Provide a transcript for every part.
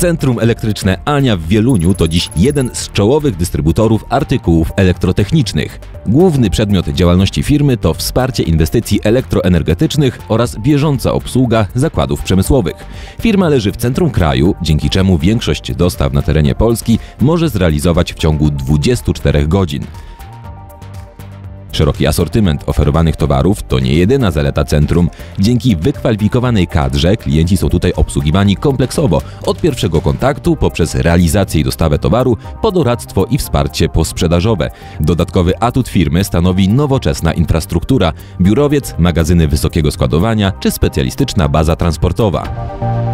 Centrum Elektryczne Ania w Wieluniu to dziś jeden z czołowych dystrybutorów artykułów elektrotechnicznych. Główny przedmiot działalności firmy to wsparcie inwestycji elektroenergetycznych oraz bieżąca obsługa zakładów przemysłowych. Firma leży w centrum kraju, dzięki czemu większość dostaw na terenie Polski może zrealizować w ciągu 24 godzin. Szeroki asortyment oferowanych towarów to nie jedyna zaleta centrum. Dzięki wykwalifikowanej kadrze klienci są tutaj obsługiwani kompleksowo, od pierwszego kontaktu poprzez realizację i dostawę towaru po doradztwo i wsparcie posprzedażowe. Dodatkowy atut firmy stanowi nowoczesna infrastruktura, biurowiec, magazyny wysokiego składowania czy specjalistyczna baza transportowa.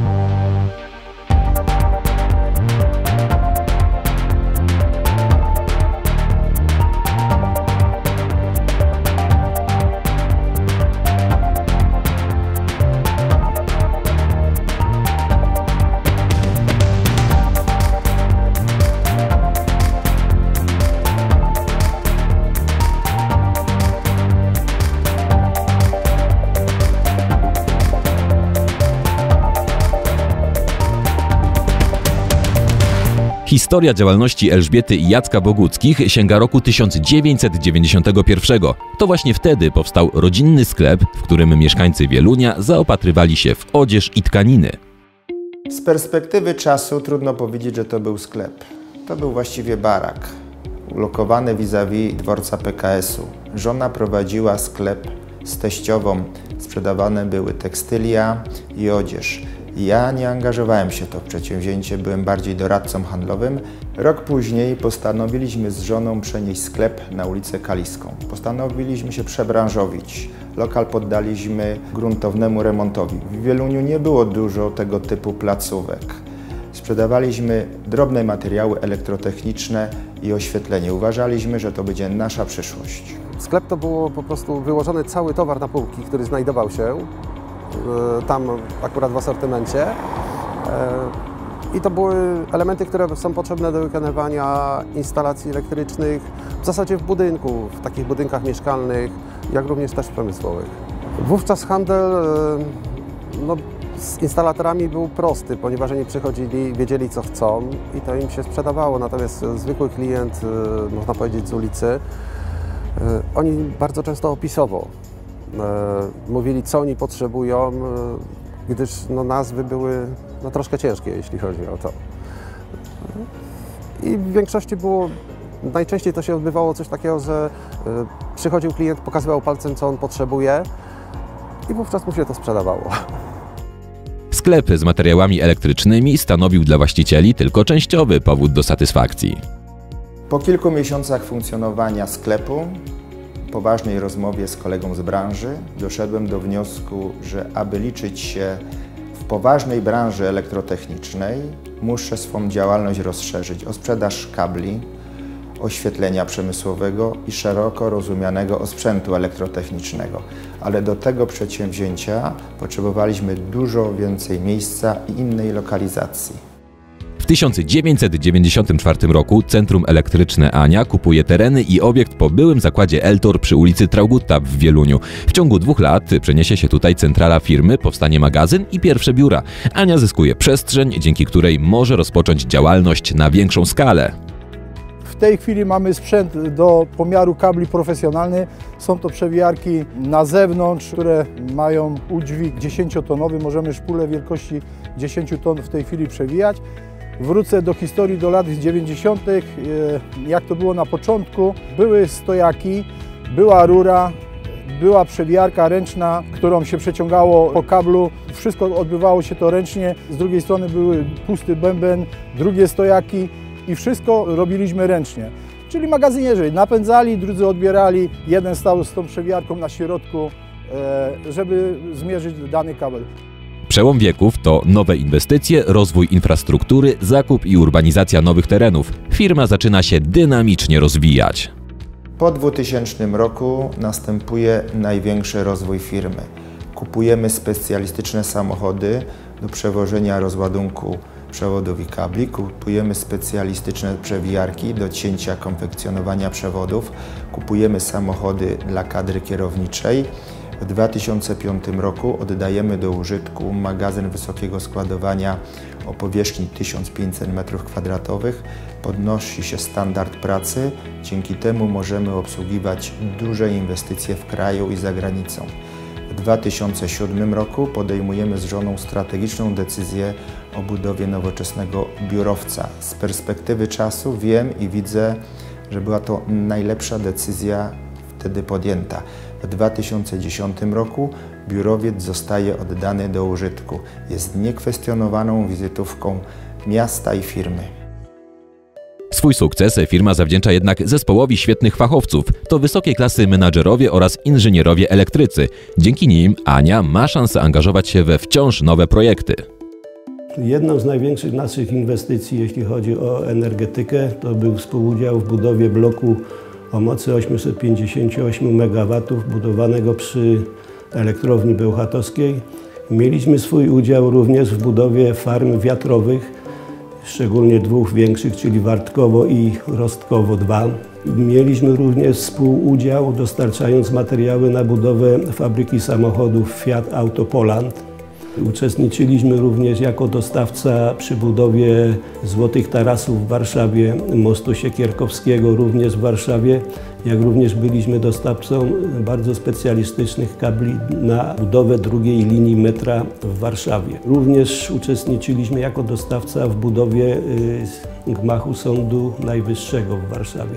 Historia działalności Elżbiety i Jacka Boguckich sięga roku 1991. To właśnie wtedy powstał rodzinny sklep, w którym mieszkańcy Wielunia zaopatrywali się w odzież i tkaniny. Z perspektywy czasu trudno powiedzieć, że to był sklep. To był właściwie barak, ulokowany vis-a-vis dworca PKS-u. Żona prowadziła sklep z teściową. Sprzedawane były tekstylia i odzież. Ja nie angażowałem się w to przedsięwzięcie, byłem bardziej doradcą handlowym. Rok później postanowiliśmy z żoną przenieść sklep na ulicę Kaliską. Postanowiliśmy się przebranżowić. Lokal poddaliśmy gruntownemu remontowi. W Wieluniu nie było dużo tego typu placówek. Sprzedawaliśmy drobne materiały elektrotechniczne i oświetlenie. Uważaliśmy, że to będzie nasza przyszłość. Sklep to było po prostu wyłożony cały towar na półki, który znajdował się tam akurat w asortymencie. I to były elementy, które są potrzebne do wykonywania instalacji elektrycznych w zasadzie w budynku, w takich budynkach mieszkalnych, jak również też przemysłowych. Wówczas handel z instalatorami był prosty, ponieważ oni przychodzili, wiedzieli co chcą i to im się sprzedawało. Natomiast zwykły klient, można powiedzieć z ulicy, oni bardzo często opisowo mówili, co oni potrzebują, gdyż nazwy były troszkę ciężkie, jeśli chodzi o to. I w większości najczęściej to się odbywało coś takiego, że przychodził klient, pokazywał palcem, co on potrzebuje i wówczas mu się to sprzedawało. Sklep z materiałami elektrycznymi stanowił dla właścicieli tylko częściowy powód do satysfakcji. Po kilku miesiącach funkcjonowania sklepu, poważnej rozmowie z kolegą z branży, doszedłem do wniosku, że aby liczyć się w poważnej branży elektrotechnicznej, muszę swą działalność rozszerzyć o sprzedaż kabli, oświetlenia przemysłowego i szeroko rozumianego osprzętu elektrotechnicznego. Ale do tego przedsięwzięcia potrzebowaliśmy dużo więcej miejsca i innej lokalizacji. W 1994 roku Centrum Elektryczne Ania kupuje tereny i obiekt po byłym zakładzie Eltor przy ulicy Traugutta w Wieluniu. W ciągu 2 lat przeniesie się tutaj centrala firmy, powstanie magazyn i pierwsze biura. Ania zyskuje przestrzeń, dzięki której może rozpocząć działalność na większą skalę. W tej chwili mamy sprzęt do pomiaru kabli profesjonalny. Są to przewijarki na zewnątrz, które mają udźwig 10-tonowy. Możemy szpulę wielkości 10 ton w tej chwili przewijać. Wrócę do historii, do lat 90., jak to było na początku. Były stojaki, była rura, była przewijarka ręczna, którą się przeciągało po kablu. Wszystko odbywało się to ręcznie. Z drugiej strony były pusty bęben, drugie stojaki i wszystko robiliśmy ręcznie. Czyli magazynierzy napędzali, drudzy odbierali. Jeden stał z tą przewijarką na środku, żeby zmierzyć dany kabel. Przełom wieków to nowe inwestycje, rozwój infrastruktury, zakup i urbanizacja nowych terenów. Firma zaczyna się dynamicznie rozwijać. Po 2000 roku następuje największy rozwój firmy. Kupujemy specjalistyczne samochody do przewożenia rozładunku przewodów i kabli, kupujemy specjalistyczne przewijarki do cięcia, konfekcjonowania przewodów, kupujemy samochody dla kadry kierowniczej, W 2005 roku oddajemy do użytku magazyn wysokiego składowania o powierzchni 1500 m2. Podnosi się standard pracy, dzięki temu możemy obsługiwać duże inwestycje w kraju i za granicą. W 2007 roku podejmujemy z żoną strategiczną decyzję o budowie nowoczesnego biurowca. Z perspektywy czasu wiem i widzę, że była to najlepsza decyzja wtedy podjęta. W 2010 roku biurowiec zostaje oddany do użytku. Jest niekwestionowaną wizytówką miasta i firmy. Swój sukces firma zawdzięcza jednak zespołowi świetnych fachowców. To wysokiej klasy menadżerowie oraz inżynierowie elektrycy. Dzięki nim Ania ma szansę angażować się we wciąż nowe projekty. Jedną z największych naszych inwestycji, jeśli chodzi o energetykę, to był współudział w budowie bloku o mocy 858 MW budowanego przy elektrowni bełchatowskiej. Mieliśmy swój udział również w budowie farm wiatrowych, szczególnie dwóch większych, czyli Wartkowo i Rostkowo 2. Mieliśmy również współudział, dostarczając materiały na budowę fabryki samochodów Fiat Auto Poland. Uczestniczyliśmy również jako dostawca przy budowie Złotych Tarasów w Warszawie, mostu Siekierkowskiego również w Warszawie, jak również byliśmy dostawcą bardzo specjalistycznych kabli na budowę drugiej linii metra w Warszawie. Również uczestniczyliśmy jako dostawca w budowie gmachu Sądu Najwyższego w Warszawie.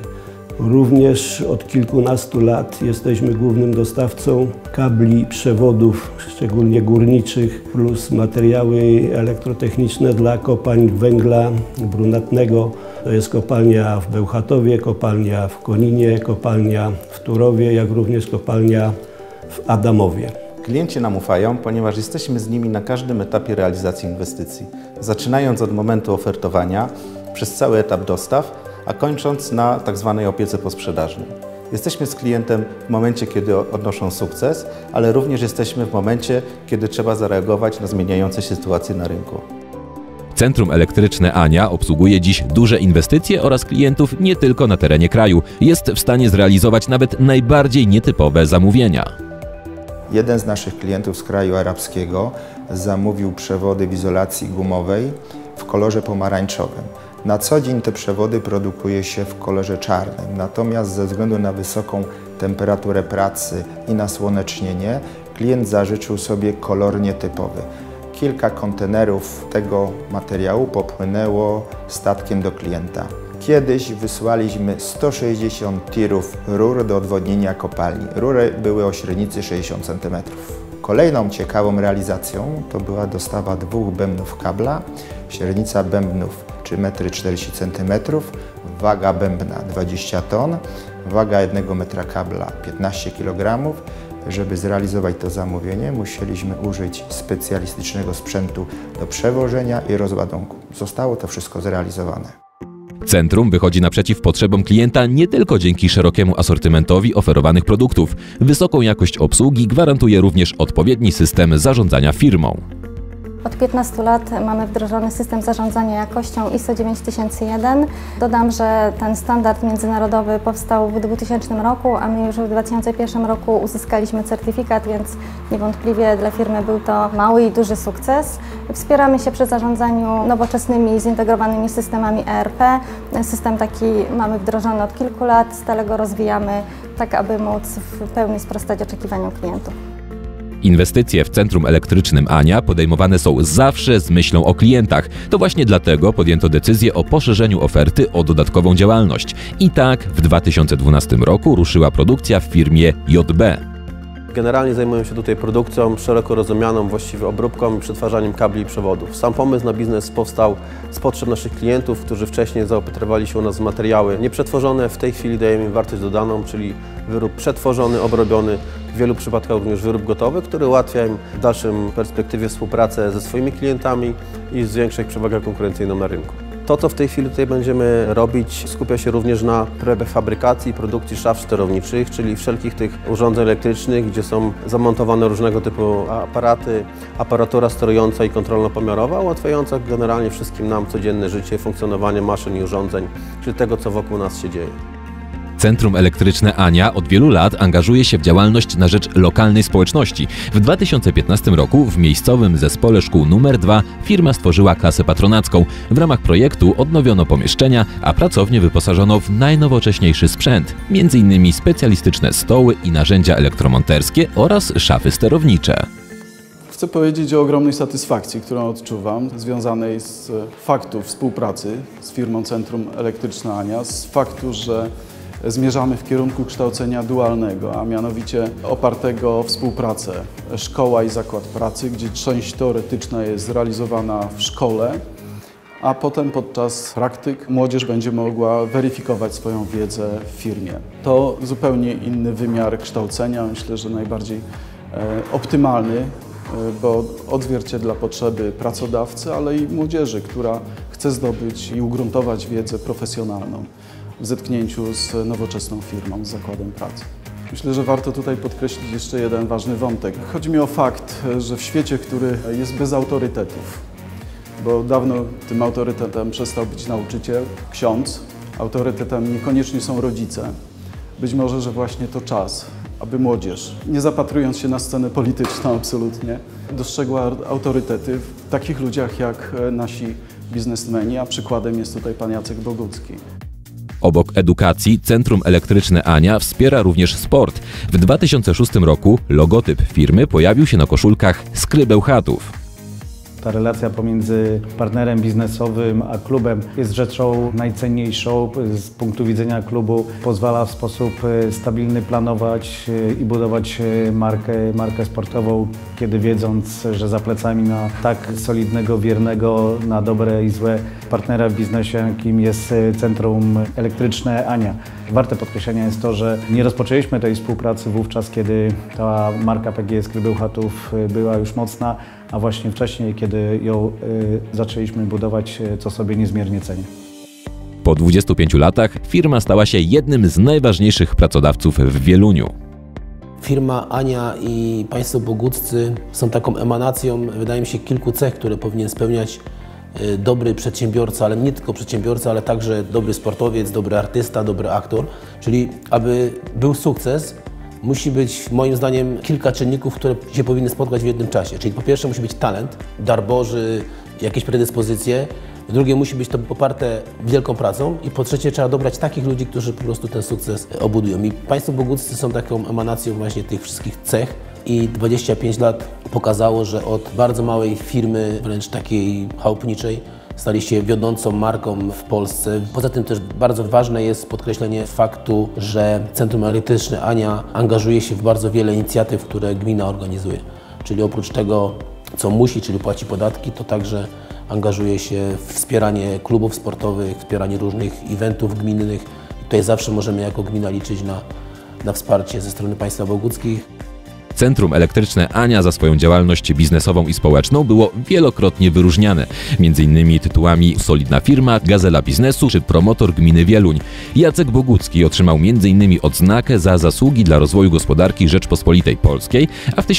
Również od kilkunastu lat jesteśmy głównym dostawcą kabli, przewodów, szczególnie górniczych, plus materiały elektrotechniczne dla kopalń węgla brunatnego. To jest kopalnia w Bełchatowie, kopalnia w Koninie, kopalnia w Turowie, jak również kopalnia w Adamowie. Klienci nam ufają, ponieważ jesteśmy z nimi na każdym etapie realizacji inwestycji. Zaczynając od momentu ofertowania, przez cały etap dostaw, a kończąc na tzw. opiece posprzedażnej. Jesteśmy z klientem w momencie, kiedy odnoszą sukces, ale również jesteśmy w momencie, kiedy trzeba zareagować na zmieniające się sytuacje na rynku. Centrum Elektryczne Ania obsługuje dziś duże inwestycje oraz klientów nie tylko na terenie kraju. Jest w stanie zrealizować nawet najbardziej nietypowe zamówienia. Jeden z naszych klientów z kraju arabskiego zamówił przewody w izolacji gumowej w kolorze pomarańczowym. Na co dzień te przewody produkuje się w kolorze czarnym, natomiast ze względu na wysoką temperaturę pracy i nasłonecznienie klient zażyczył sobie kolor nietypowy. Kilka kontenerów tego materiału popłynęło statkiem do klienta. Kiedyś wysłaliśmy 160 tirów rur do odwodnienia kopalni. Rury były o średnicy 60 cm. Kolejną ciekawą realizacją to była dostawa 2 bębnów kabla, średnica bębnów 3,40 cm, waga bębna 20 ton, waga 1 metra kabla 15 kg. Żeby zrealizować to zamówienie, musieliśmy użyć specjalistycznego sprzętu do przewożenia i rozładunku. Zostało to wszystko zrealizowane. Centrum wychodzi naprzeciw potrzebom klienta nie tylko dzięki szerokiemu asortymentowi oferowanych produktów. Wysoką jakość obsługi gwarantuje również odpowiedni system zarządzania firmą. Od 15 lat mamy wdrożony system zarządzania jakością ISO 9001. Dodam, że ten standard międzynarodowy powstał w 2000 roku, a my już w 2001 roku uzyskaliśmy certyfikat, więc niewątpliwie dla firmy był to mały i duży sukces. Wspieramy się przy zarządzaniu nowoczesnymi, zintegrowanymi systemami ERP. System taki mamy wdrożony od kilku lat, stale go rozwijamy, tak aby móc w pełni sprostać oczekiwaniom klientów. Inwestycje w Centrum Elektrycznym Ania podejmowane są zawsze z myślą o klientach. To właśnie dlatego podjęto decyzję o poszerzeniu oferty o dodatkową działalność. I tak w 2012 roku ruszyła produkcja w firmie JB. Generalnie zajmuję się tutaj produkcją szeroko rozumianą, właściwie obróbką i przetwarzaniem kabli i przewodów. Sam pomysł na biznes powstał z potrzeb naszych klientów, którzy wcześniej zaopatrywali się u nas w materiały nieprzetworzone. W tej chwili dajemy im wartość dodaną, czyli wyrób przetworzony, obrobiony, w wielu przypadkach również wyrób gotowy, który ułatwia im w dalszym perspektywie współpracę ze swoimi klientami i zwiększa ich przewagę konkurencyjną na rynku. To, co w tej chwili tutaj będziemy robić, skupia się również na prefabrykacji i produkcji szaf sterowniczych, czyli wszelkich tych urządzeń elektrycznych, gdzie są zamontowane różnego typu aparaty, aparatura sterująca i kontrolno-pomiarowa, ułatwiająca generalnie wszystkim nam codzienne życie, funkcjonowanie maszyn i urządzeń, czyli tego, co wokół nas się dzieje. Centrum Elektryczne Ania od wielu lat angażuje się w działalność na rzecz lokalnej społeczności. W 2015 roku w miejscowym zespole szkół nr 2 firma stworzyła klasę patronacką. W ramach projektu odnowiono pomieszczenia, a pracownię wyposażono w najnowocześniejszy sprzęt, m.in. specjalistyczne stoły i narzędzia elektromonterskie oraz szafy sterownicze. Chcę powiedzieć o ogromnej satysfakcji, którą odczuwam, związanej z faktu współpracy z firmą Centrum Elektryczne Ania, z faktu, że zmierzamy w kierunku kształcenia dualnego, a mianowicie opartego o współpracę szkoła i zakład pracy, gdzie część teoretyczna jest realizowana w szkole, a potem podczas praktyk młodzież będzie mogła weryfikować swoją wiedzę w firmie. To zupełnie inny wymiar kształcenia, myślę, że najbardziej optymalny, bo odzwierciedla potrzeby pracodawcy, ale i młodzieży, która chce zdobyć i ugruntować wiedzę profesjonalną w zetknięciu z nowoczesną firmą, z zakładem pracy. Myślę, że warto tutaj podkreślić jeszcze jeden ważny wątek. Chodzi mi o fakt, że w świecie, który jest bez autorytetów, bo dawno tym autorytetem przestał być nauczyciel, ksiądz, autorytetem niekoniecznie są rodzice. Być może, że właśnie to czas, aby młodzież, nie zapatrując się na scenę polityczną absolutnie, dostrzegła autorytety w takich ludziach jak nasi biznesmeni, a przykładem jest tutaj pan Jacek Bogucki. Obok edukacji Centrum Elektryczne Ania wspiera również sport. W 2006 roku logotyp firmy pojawił się na koszulkach Skrybeł Chatów. Ta relacja pomiędzy partnerem biznesowym a klubem jest rzeczą najcenniejszą. Z punktu widzenia klubu pozwala w sposób stabilny planować i budować markę sportową, kiedy wiedząc, że za plecami na tak solidnego, wiernego, na dobre i złe partnera w biznesie, jakim jest Centrum Elektryczne Ania. Warte podkreślenia jest to, że nie rozpoczęliśmy tej współpracy wówczas, kiedy ta marka PGE Skrybeł Chatów była już mocna, a właśnie wcześniej, kiedy ją zaczęliśmy budować, co sobie niezmiernie cenię. Po 25 latach firma stała się jednym z najważniejszych pracodawców w Wieluniu. Firma Ania i państwo boguccy są taką emanacją, wydaje mi się, kilku cech, które powinien spełniać dobry przedsiębiorca, ale nie tylko przedsiębiorca, ale także dobry sportowiec, dobry artysta, dobry aktor. Czyli aby był sukces, musi być moim zdaniem kilka czynników, które się powinny spotkać w jednym czasie. Czyli po pierwsze musi być talent, dar Boży, jakieś predyspozycje. Drugie musi być to poparte wielką pracą i po trzecie trzeba dobrać takich ludzi, którzy po prostu ten sukces obudują. I państwo boguccy są taką emanacją właśnie tych wszystkich cech i 25 lat pokazało, że od bardzo małej firmy, wręcz takiej chałupniczej, stali się wiodącą marką w Polsce. Poza tym też bardzo ważne jest podkreślenie faktu, że Centrum Elektryczne Ania angażuje się w bardzo wiele inicjatyw, które gmina organizuje. Czyli oprócz tego, co musi, czyli płaci podatki, to także angażuje się w wspieranie klubów sportowych, wspieranie różnych eventów gminnych. I tutaj zawsze możemy jako gmina liczyć na wsparcie ze strony państwa boguckich. Centrum Elektryczne Ania za swoją działalność biznesową i społeczną było wielokrotnie wyróżniane, m.in. tytułami Solidna Firma, Gazela Biznesu czy Promotor Gminy Wieluń. Jacek Bogucki otrzymał m.in. odznakę za zasługi dla rozwoju gospodarki Rzeczpospolitej Polskiej, a w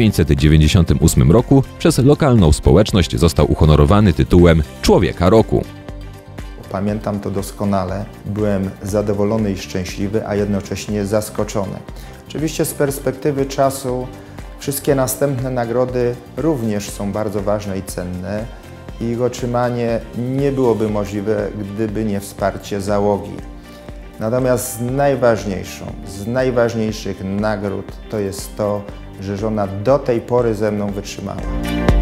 1998 roku przez lokalną społeczność został uhonorowany tytułem Człowieka Roku. Pamiętam to doskonale. Byłem zadowolony i szczęśliwy, a jednocześnie zaskoczony. Oczywiście z perspektywy czasu wszystkie następne nagrody również są bardzo ważne i cenne i ich otrzymanie nie byłoby możliwe, gdyby nie wsparcie załogi. Natomiast z najważniejszych nagród to jest to, że żona do tej pory ze mną wytrzymała.